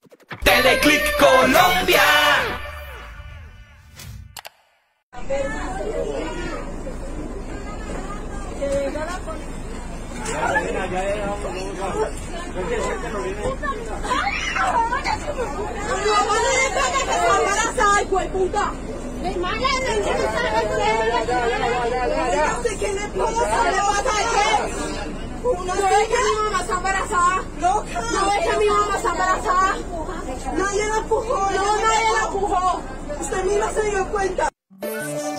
Teleclick Colombia. ¿Qué le pasa? ¿Le pasa qué? No es que mi mamá está embarazada. No es que mi mamá está embarazada. Nadie la empujó. No, nadie la empujó. Usted misma se dio cuenta.